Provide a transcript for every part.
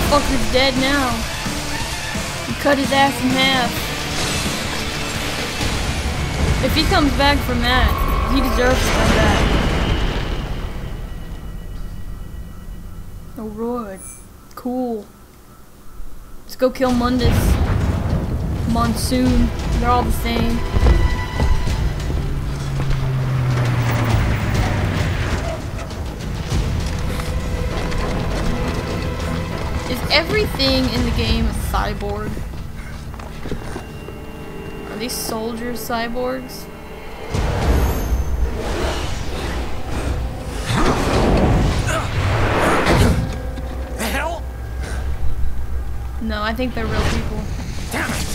Motherfucker's dead now. You cut his ass in half. If he comes back from that, he deserves to come back. Alright. Cool. Let's go kill Mundus. Monsoon. They're all the same. Is everything in the game a cyborg? Are these soldiers cyborgs? The hell? No, I think they're real people. Damn it!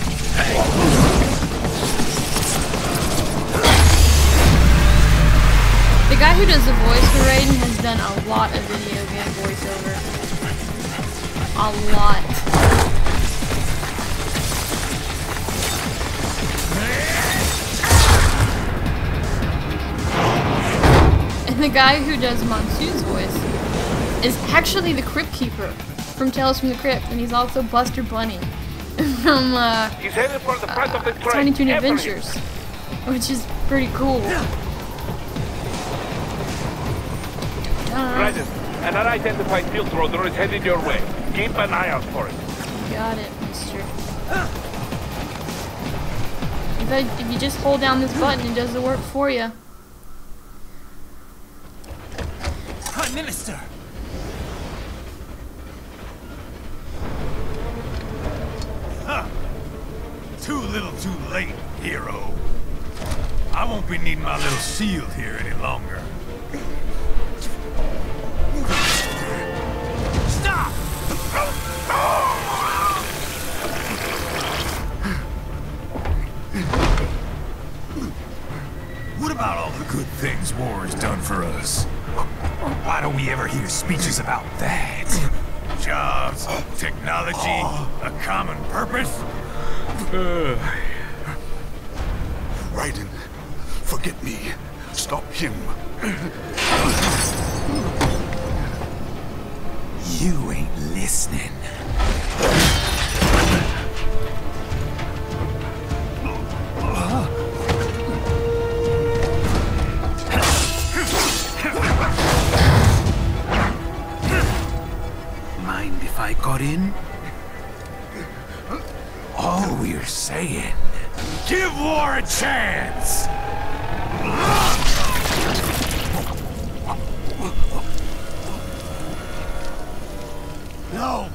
The guy who does the voice for Raiden has done a lot of video game voiceover. A lot. And the guy who does Monsoon's voice is actually the Crypt Keeper from Tales from the Crypt, and he's also Buster Bunny from He's headed for the front of the train. Tiny Toon Adventures, which is pretty cool. Raiden, an unidentified field roller is headed your way. Keep an eye out for it. Got it, mister. If you just hold down this button, it does the work for you. Prime Minister! Huh. Too little too late, hero. I won't be needing my little shield here any longer. Stop! What about all the good things war has done for us? Why don't we ever hear speeches about that? Jobs, technology, a common purpose? Raiden, forget me. Stop him. You ain't listening. Mind if I got in? All we're saying, give war a chance! No!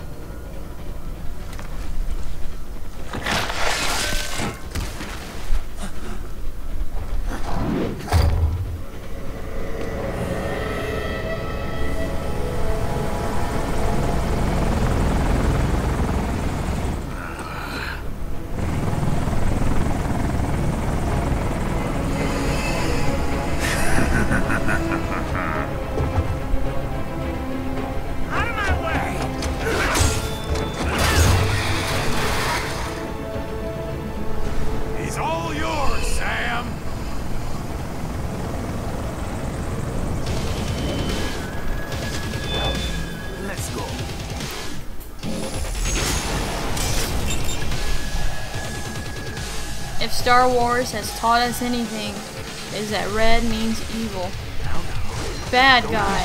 If Star Wars has taught us anything, is that red means evil. Bad guy.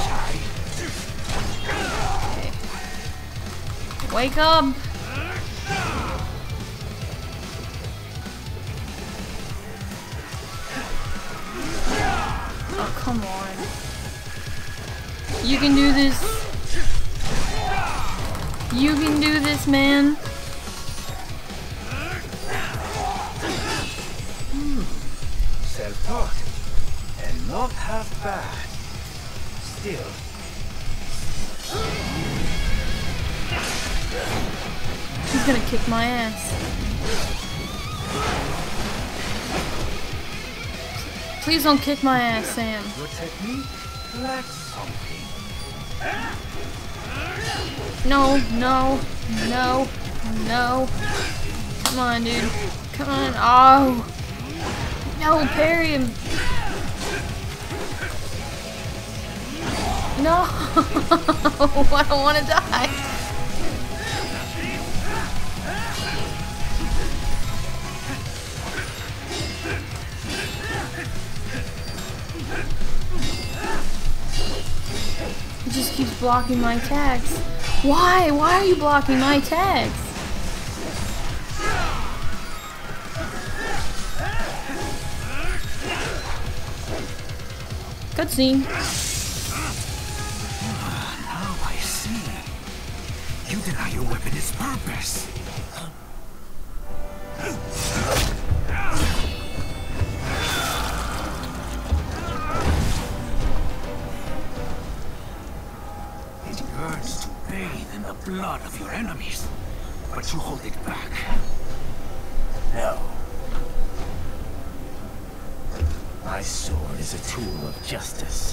Okay. Wake up! Oh, come on. You can do this. You can do this, man. Self-taught. And not half bad. Still. He's gonna kick my ass. Please don't kick my ass, Sam. Your technique lacks something. No, no, no, no. Come on, dude. Come on. Oh. No, parry him. No. I don't want to die. blocking my attacks. Why? Why are you blocking my attacks? Cutscene. Now I see. You deny your weapon its purpose. It yearns to bathe in the blood of your enemies, but you hold it back. No. My sword is a tool of justice.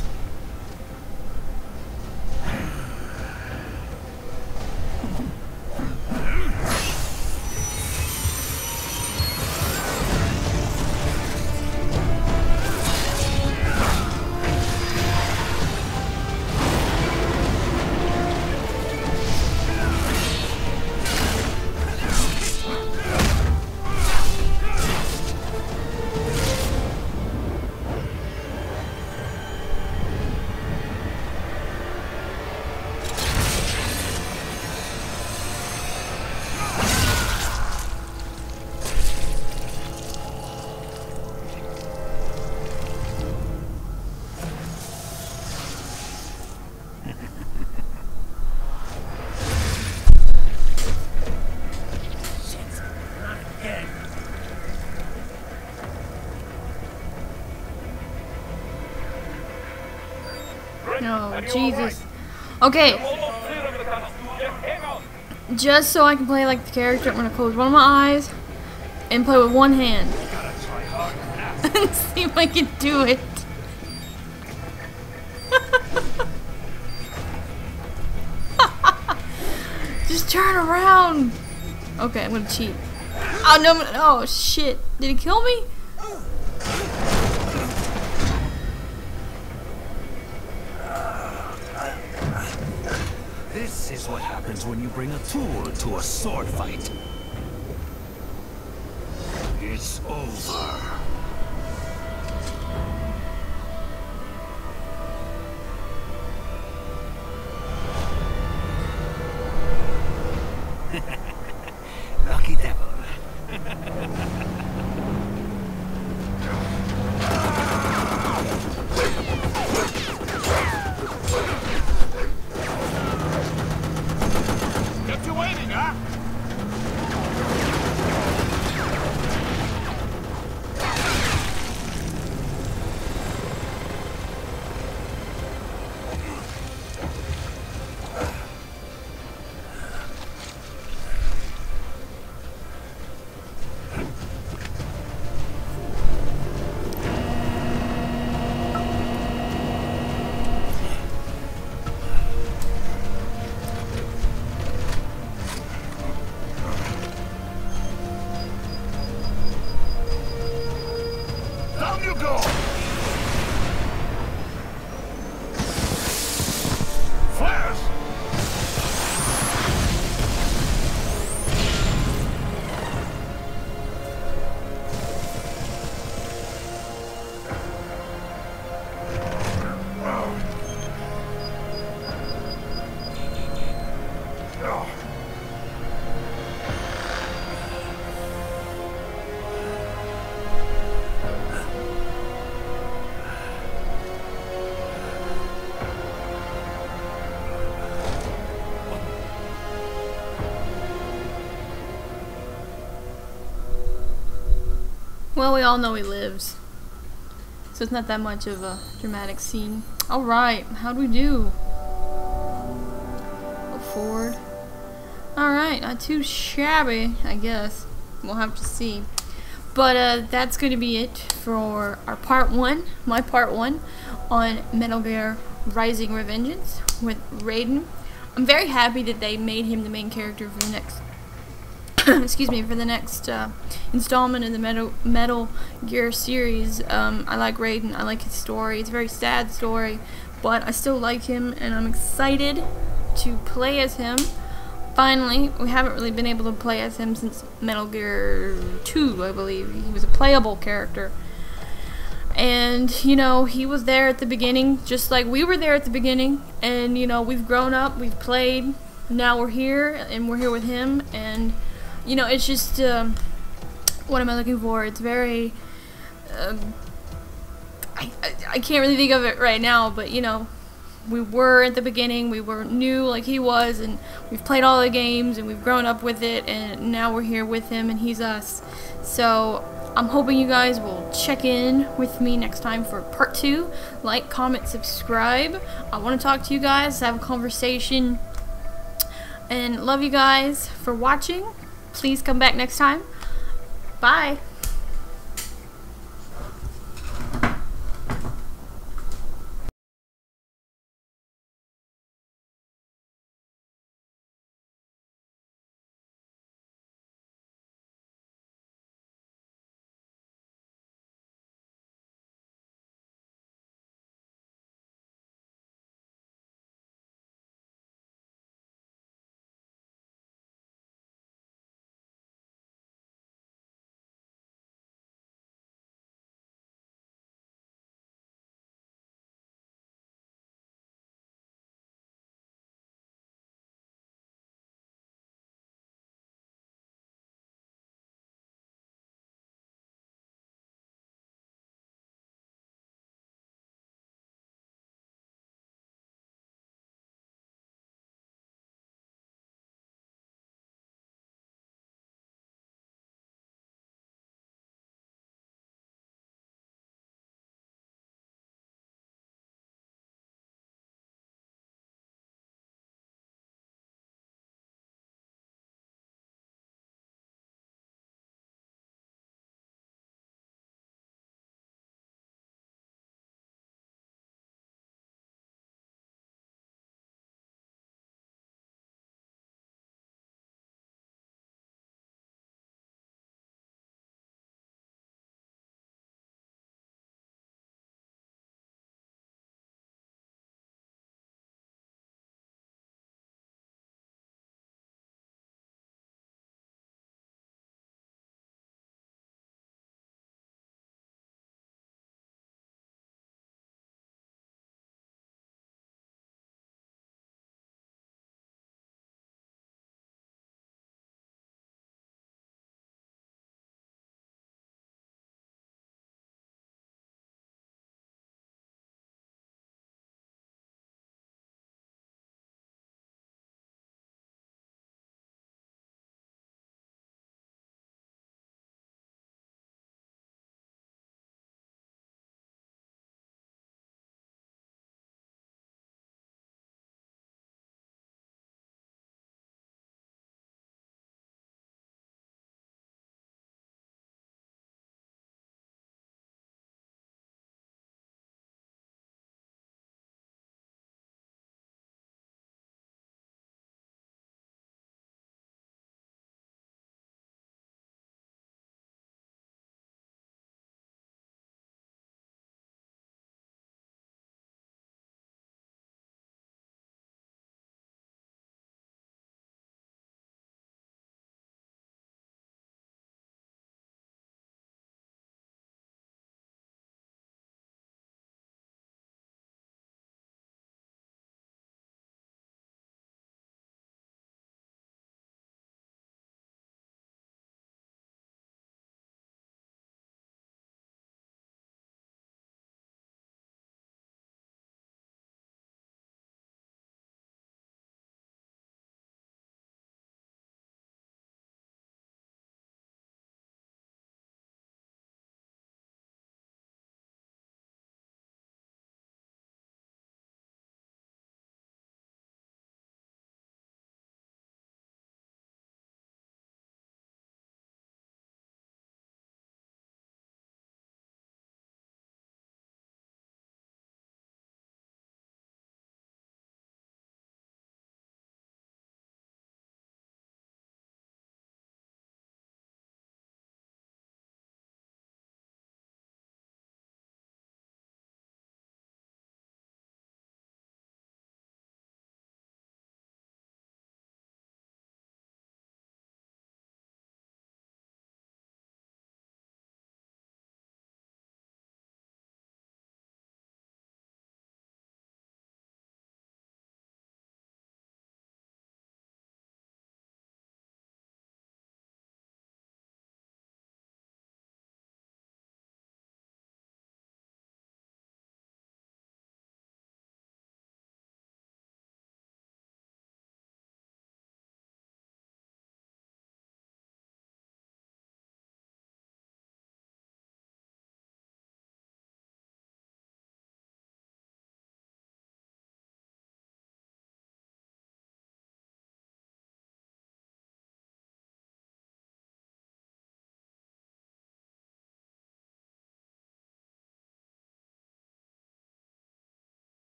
Oh, Jesus. Okay. Just so I can play like the character, I'm gonna close one of my eyes and play with one hand. And see if I can do it. Just turn around. Okay, I'm gonna cheat. Oh no, oh shit. Did he kill me? This is what happens when you bring a tool to a sword fight. It's over. Lucky devil. Kept you waiting, huh? Down you go! Flares! Well, we all know he lives. So it's not that much of a dramatic scene. Alright, how'd we do? Go forward. Alright, not too shabby, I guess. We'll have to see. But that's going to be it for our part 1, my part 1, on Metal Gear Rising: Revengeance with Raiden. I'm very happy that they made him the main character for the next excuse me, for the next installment in the Metal Gear series. I like Raiden, I like his story. It's a very sad story, but I still like him, and I'm excited to play as him. Finally, we haven't really been able to play as him since Metal Gear 2, I believe. He was a playable character. And, you know, he was there at the beginning, just like we were there at the beginning. And, you know, we've grown up, we've played, now we're here, and we're here with him. And, you know, it's just, what am I looking for? It's very, I can't really think of it right now, but, you know, we were at the beginning, we were new like he was, and we've played all the games, and we've grown up with it, and now we're here with him, and he's us. So I'm hoping you guys will check in with me next time for part 2. Like, comment, subscribe. I want to talk to you guys, have a conversation, and love you guys for watching. Please come back next time. Bye.